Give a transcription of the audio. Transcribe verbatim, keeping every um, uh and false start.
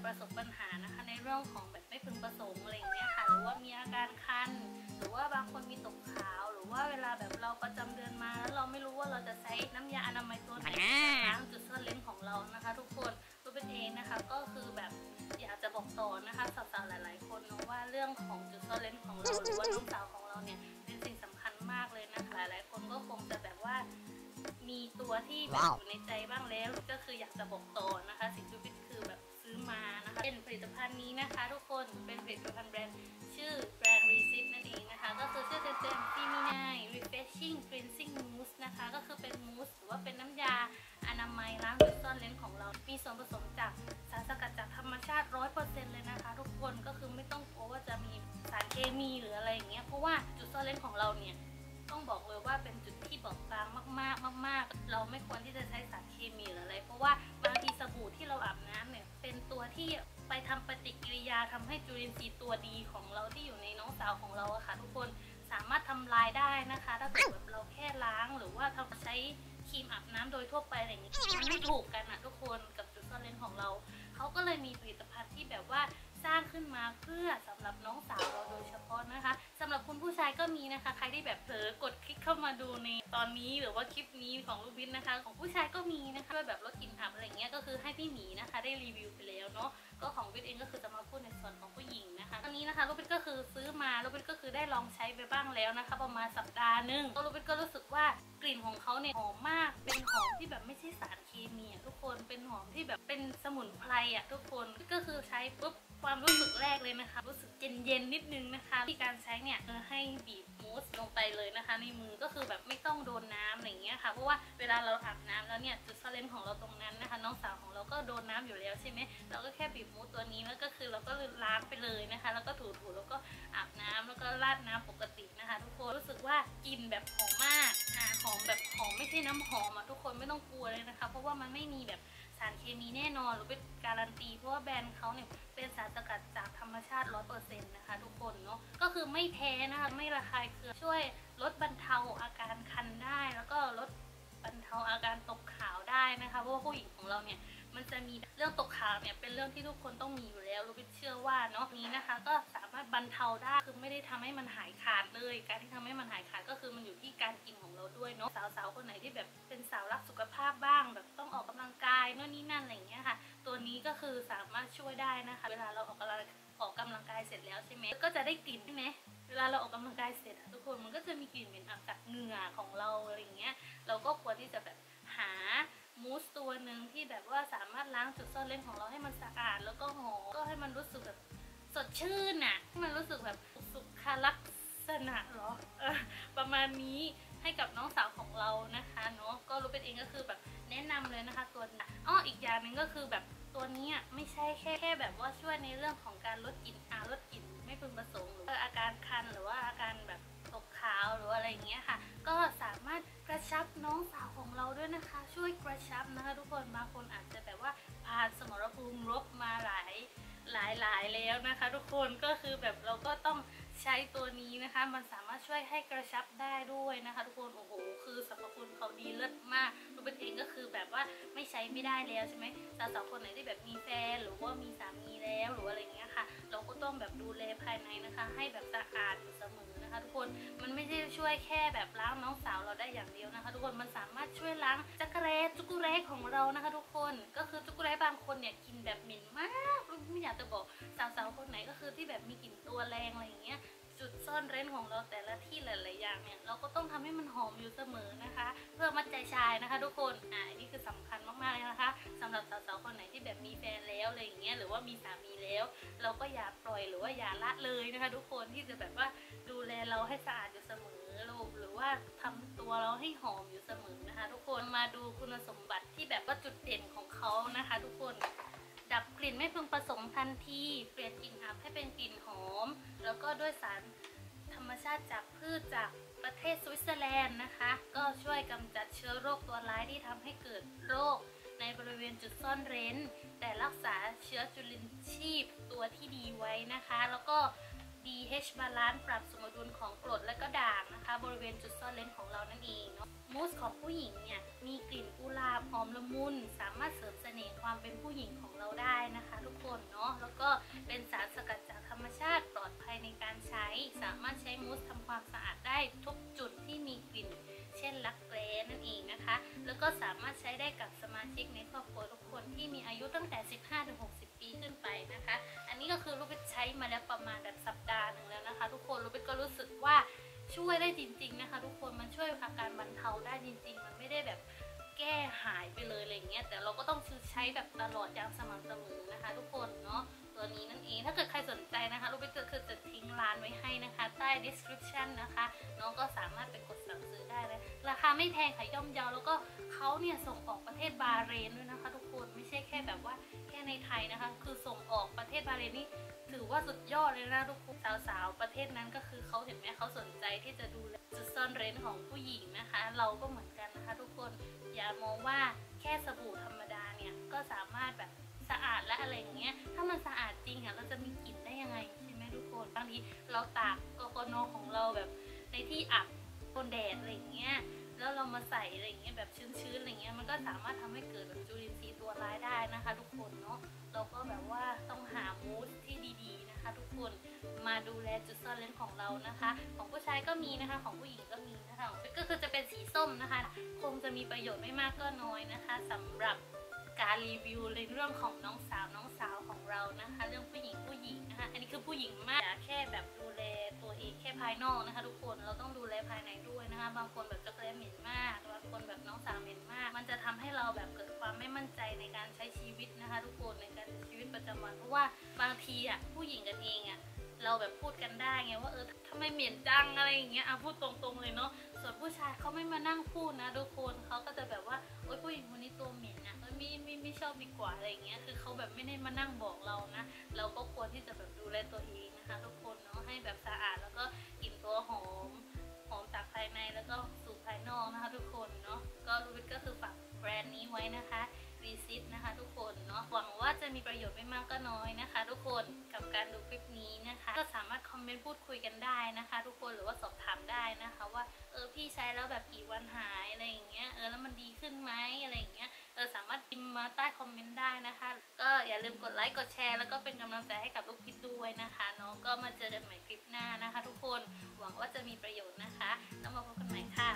ประสบปัญหานะคะในเรื่องของแบบไม่พึงประสงค์อะไรอย่างเงี้ยค่ะหรือว่ามีอาการคันหรือว่าบางคนมีตกขาวหรือว่าเวลาแบบเราประจำเดือนมาแล้วเราไม่รู้ว่าเราจะใช้น้ำยาอนามัยตัวไหนล้างจุดซ่อนเร้นของเรานะคะทุกคนตัวเป็นเองนะคะก็คือแบบอยากจะบอกต่อนะคะสาวๆหลายๆคนเนาะว่าเรื่องของจุดซ่อนเร้นของเราหรือว่าน้องสาวของเราเนี่ยเป็นสิ่งสำคัญมากเลยนะคะหลายๆคนก็คงจะแบบว่ามีตัวที่แบบอยู่ในใจบ้างแล้วก็คืออยากจะบอกต่อนะคะสิ่งที่บิ๊กคือแบบซื้อมานะคะเป็นผลิตภัณฑ์นี้นะคะทุกคนเป็นผลิตภัณฑ์แบรนด์ชื่อแบรนด์ Resist นั่นเองนะคะก็คือชื่อเต็มๆ Feminine Refreshing Cleansing Mousse นะคะก็คือเป็นมูสหรือว่าเป็นน้ำยาอนามัยล้างจุดซ่อนเร้นของเรามีส่วนผสมจากสารสกัดจากธรรมชาติ ร้อยเปอร์เซ็นต์ เลยนะคะทุกคนก็คือไม่ต้องกลัวว่าจะมีสารเคมีหรืออะไรอย่างเงี้ยเพราะว่าจุดซ่อนเร้นของเราเนี่ยต้องบอกเลยว่าเป็นจุดที่บอบบางมากๆมากๆเราไม่ควรที่จะใช้สารเคมีหรืออะไรเพราะว่าบางทีสบู่ที่เราอาบน้ำเนี่ยเป็นตัวที่ไปทำปฏิกิริยาทำให้จุลินทรีย์ตัวดีของเราที่อยู่ในน้องสาวของเราอะค่ะทุกคนสามารถทำลายได้นะคะถ้าเกิดแบบเราแค่ล้างหรือว่าทำใช้ครีมอาบน้ำโดยทั่วไปอะไรอย่างนี้มันไม่ถูกกันนะทุกคนกับจุดซ่อนเร้นของเราเขาก็เลยมีผลิตภัณฑ์ที่แบบว่าสร้างขึ้นมาเพื่อสำหรับน้องสาวเราโดยเฉพาะนะคะสำหรับคุณผู้ชายก็มีนะคะใครที่แบบเผลอกดคลิกเข้ามาดูในตอนนี้หรือว่าคลิปนี้ของลูกบินนะคะของผู้ชายก็มีนะคะแบบลดกลิ่นอับอะไรเงี้ยก็คือให้พี่หมีนะคะได้รีวิวไปแล้วเนาะก็ของบินเองก็คือจะมาพูดในส่วนของผู้หญิงนะคะตอนนี้นะคะลูกบินก็คือซื้อมาลูกบินก็คือได้ลองใช้ไปบ้างแล้วนะคะประมาณสัปดาห์นึงก็ลูกบินก็รู้สึกว่ากลิ่นของเขาเนี่ยหอมมากเป็นหอมที่แบบไม่ใช่สารเคมีทุกคนเป็นหอมที่แบบเป็นสมุนไพรอ่ะทุกคนก็คือใช้ปุ๊บความรู้สึกแรกเลยนะคะรู้สึกเย็นเย็นนิดนึงนะคะที่การใช้เนี่ยให้บีบมูสลงไปเลยนะคะในมือก็คือแบบไม่ต้องโดนน้ำอะไรอย่างเงี้ยค่ะเพราะว่าเวลาเราอาบน้ำแล้วเนี่ยจุดซ่อนเร้นของเราตรงนั้นนะคะน้องสาวของเราก็โดนน้ำอยู่แล้วใช่ไหมเราก็แค่บีบมูสตัวนี้แล้วก็คือเราก็ล้างไปเลยนะคะแล้วก็ถูๆแล้วก็อาบน้ำแล้วก็ราดน้ำปกตินะคะทุกคนรู้สึกว่ากลิ่นแบบหอมมากอ่าหอมแบบหอมไม่ใช่น้ำหอมอ่ะทุกคนไม่ต้องกลัวเลยนะคะเพราะว่ามันไม่มีแบบสารเคมีแน่นอนหรือเป็นการันตีเพราะว่าแบรนด์เขาเนี่ยเป็นสารสกัดจากธรรมชาติ ร้อยเปอร์เซ็นต์ นะคะทุกคนเนาะก็คือไม่แพ้นะคะไม่ระคายเคืองช่วยลดบรรเทาอาการคันได้แล้วก็ลดบรรเทาอาการตกขาวได้นะคะเพราะว่าผู้หญิงของเราเนี่ยมันจะมีเรื่องตกขาวเนี่ยเป็นเรื่องที่ทุกคนต้องมีอยู่แล้วรู้เชื่อว่าเนาะนี้นะคะก็สามารถบรรเทาได้คือไม่ได้ทำให้มันหายขาดเลยการที่ทำให้มันหายขาดก็คือมันอยู่ที่การกินของเราด้วยเนาะสาวๆคนไหนที่แบบเป็นสาวรักสุขภาพบ้างแบบต้องออกกำลังกายโน่นนี่นั่นอะไรอย่างเงี้ยค่ะตัวนี้ก็คือสามารถช่วยได้นะคะเวลาเราออกกำลังออกกำลังกายเสร็จแล้วใช่ไหมก็จะได้กลิ่นใช่ไหมเวลาเราออกกำลังกายเสร็จทุกคนมันก็จะมีกลิ่นเหม็นอับจากเหงื่อของเราอะไรอย่างเงี้ยเราก็ควรที่จะแบบหามูสตัวหนึ่งที่แบบว่าสามารถล้างจุดซ่อนเร้นของเราให้มันสะอาดแล้วก็หอมก็ให้มันรู้สึกแบบสดชื่นน่ะให้มันรู้สึกแบบสุขลักษณะหรอเออประมาณนี้ให้กับน้องสาวของเรานะคะเนาะก็รู้เป็นเองก็คือแบบแนะนำเลยนะคะตัวนี้อ้ออีกอย่างหนึ่งก็คือแบบตัวนี้ไม่ใช่แค่แค่แบบว่าช่วยในเรื่องของการลดกลิ่นอาลดกลิ่นไม่พึงประสงค์หรืออาการคันหรือว่าอาการแบบตกขาวหรืออะไรอย่างเงี้ยค่ะก็สามารถกระชับน้องสาวของเราด้วยนะคะช่วยกระชับนะคะทุกคนบางคนอาจจะแบบว่าผ่านสมรภูมิรบมาหลายหลายหลายแล้วนะคะทุกคนก็คือแบบเราก็ต้องใช้ตัวนี้นะคะมันสามารถช่วยให้กระชับได้ด้วยนะคะทุกคนโอ้โหคือสรรพคุณเขาดีเลิศมากตัวเป็นเองก็คือแบบว่าไม่ใช้ไม่ได้แล้วใช่ไหมสาวๆคนไหนที่แบบมีแฟนหรือว่ามีสามีแล้วหรืออะไรเงี้ยค่ะเราก็ต้องแบบดูแลภายในนะคะให้แบบสะอาดอยู่เสมอนะคะทุกคนมันไม่ใช่ช่วยแค่แบบล้างน้องสาวเราได้อย่างเดียวนะคะทุกคนมันสามารถช่วยล้างจักรแร้จุกุแร้ของเรานะคะทุกคนก็คือจุกุแร้บางคนเนี่ยกินแบบเหม็นมากไม่อยากจะบอกสาวๆคนไหนก็คือที่แบบมีกลิ่นตัวแรงอะไรอย่างเงี้ยจุดซ่อนเร้นของเราแต่ละที่หลายๆอย่างเนี่ยเราก็ต้องทำให้มันหอมอยู่เสมอนะคะเพื่อมัดใจชายนะคะทุกคนอ่านี่คือสำคัญมากๆเลยนะคะสำหรับสาวๆคนไหนที่แบบมีแฟนแล้วอะไรอย่างเงี้ยหรือว่ามีสามีแล้วเราก็อย่าปล่อยหรือว่าอย่าละเลยนะคะทุกคนที่จะแบบว่าดูแลเราให้สะอาดอยู่เสมอหรือว่าทำตัวเราให้หอมอยู่เสมอนะคะทุกคนมาดูคุณสมบัติที่แบบว่าจุดเด่นของเขานะคะทุกคนดับกลิ่นไม่พึงประสงค์ทันทีเปลี่ยนกลิ่นอับให้เป็นกลิ่นหอมแล้วก็ด้วยสารธรรมชาติจากพืชจากประเทศสวิตเซอร์แลนด์นะคะก็ช่วยกำจัดเชื้อโรคตัวร้ายที่ทำให้เกิดโรคในบริเวณจุดซ่อนเร้นแต่รักษาเชื้อจุลินทรีย์ตัวที่ดีไว้นะคะแล้วก็ ดี เอช Balance ปรับสมดุลของกรดและก็ด่างนะคะบริเวณจุดซ่อนเร้นของเรานั่นเองเนาะมูสของผู้หญิงเนี่ยมีกลิ่นกุหลาบหอมละมุนสามารถเสริมเสน่ห์ความความเป็นผู้หญิงของเราได้นะคะทุกคนเนาะแล้วก็เป็นสารสกัดจากธรรมชาติปลอดภัยในการใช้สามารถใช้มูสทำความสะอาดได้ทุกจุดที่มีกลิ่นเช่นรักแร้นั่นเองนะคะแล้วก็สามารถใช้ได้กับสมาชิกในครอบครัวทุกคนที่มีอายุตั้งแต่ สิบห้าถึงหกสิบ ปีขึ้นไปนะคะอันนี้ก็คือลูกเบสใช้มาแล้วประมาณแบบสัปดาห์หนึ่งแล้วนะคะทุกคนลูกเบสก็รู้สึกว่าช่วยได้จริงๆนะคะทุกคนมันช่วยอาการบรรเทาได้จริงๆมันไม่ได้แบบแก้หายไปเลยอะไรเงี้ยแต่เราก็ต้องใช้แบบตลอดอย่างสม่ำเสมอนะคะทุกคนเนาะตัวนี้นั่นเองถ้าเกิดใครสนใจนะคะลูกเบสก็คือจะทิ้งร้านไว้ให้นะคะใต้ description นะคะน้องก็สามารถไปกดสั่งซื้อได้เลยราคาไม่แพงค่ะย่อมเยาแล้วก็เขาเนี่ยส่งออกประเทศบาห์เรนด้วยนะคะทุกคนไม่ใช่แค่แบบว่าแค่ในไทยนะคะคือส่งออกประเทศบาห์เรนนี่ถือว่าสุดยอดเลยนะทุกคนสาวๆประเทศนั้นก็คือเขาเห็นไหมเขาสนใจที่จะดูแลจุดซ่อนเร้นของผู้หญิงนะคะเราก็เหมือนกันนะคะทุกคนอย่ามองว่าแค่สบู่ธรรมดาเนี่ยก็สามารถแบบสะอาดและอะไรอย่างเงี้ยถ้ามันสะอาดจริงอ่ะเราจะมีกลิ่นได้ยังไงใช่ไหมทุกคนบางทีเราตากกกนของเราแบบในที่อับโดนแดดอะไรอย่างเงี้ยแล้วเรามาใส่อะไรอย่างเงี้ยแบบชื้นๆอะไรเงี้ยมันก็สามารถทำให้เกิดแบบจุลินทรีย์ตัวร้ายได้นะคะทุกคนเนาะเราก็แบบว่าต้องหามูสที่ดีๆนะคะทุกคนมาดูแลจุดซ่อนเร้นของเรานะคะของผู้ชายก็มีนะคะของผู้หญิงก็มีนะคะก็คือจะเป็นสีส้มนะคะคงจะมีประโยชน์ไม่มากก็น้อยนะคะสำหรับการรีวิวในเรื่องของน้องสาวน้องสาวของเรานะคะเรื่องผู้หญิงผู้หญิงนะคะอันนี้คือผู้หญิงมากแค่แบบดูแลตัวเองแค่ภายนอกนะคะทุกคนเราต้องดูแลภายในด้วยนะคะบางคนแบบจะเคยเหม็นมากบางคนแบบน้องสาวเหม็นมากมันจะทำให้เราแบบเกิดความไม่มั่นใจในการใช้ชีวิตนะคะทุกคนในการใช้ชีวิตประจำวันเพราะว่าบางทีอ่ะผู้หญิงกันเองอ่ะเราแบบพูดกันได้ไงว่าเออทำไมเหม็นจังอะไรอย่างเงี้ยอ่ะพูดตรงๆเลยเนาะส่วนผู้ชายเขาไม่มานั่งพูดนะทุกคนเขาก็จะแบบว่าโอ๊ยผู้หญิงคนนี้ตัวเหม็นนะไม่ไม่ไม่ชอบดีกว่าอะไรอย่างเงี้ยคือเขาแบบไม่ได้มานั่งบอกเรานะเราก็ควรที่จะแบบดูแลตัวเองนะคะทุกคนเนาะให้แบบสะอาดแล้วก็กลิ่นตัวหอมหอมจากภายในแล้วก็สู่ภายนอกนะคะทุกคนเนาะก็ลูบิทก็คือฝากแบรนด์นี้ไว้นะคะรีซิตนะคะทุกคนเนาะหวังว่าจะมีประโยชน์ไม่มากก็น้อยนะคะทุกคนกับการดูคลิปนี้นะคะก็สามารถคอมเมนต์พูดคุยกันได้นะคะทุกคนหรือว่าสอบถามได้นะคะว่าเออพี่ใช้แล้วแบบกี่วันหายอะไรอย่างเงี้ยเออแล้วมันดีขึ้นไหมอะไรอย่างเงี้ยเออสามารถพิมพ์มาใต้คอมเมนต์ได้นะคะก็อย่าลืมกดไลค์กดแชร์แล้วก็เป็นกำลังใจให้กับลูกคิดด้วยนะคะเนาะก็มาเจอกันใหม่คลิปหน้านะคะทุกคนหวังว่าจะมีประโยชน์นะคะแล้วมาพบกันใหม่ค่ะ